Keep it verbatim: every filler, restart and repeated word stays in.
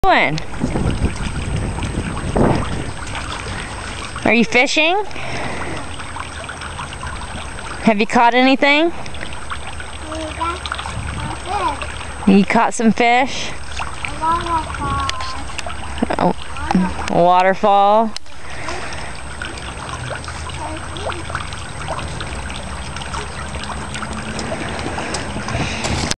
Doing? Are you fishing? Have you caught anything? You caught some fish? A waterfall. A waterfall.